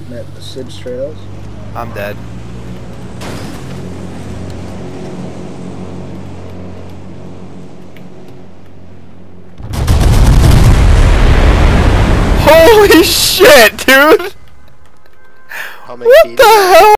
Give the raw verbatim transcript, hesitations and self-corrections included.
Met the Sibs Trails. I'm dead. Holy shit, dude! How many What feet? the hell?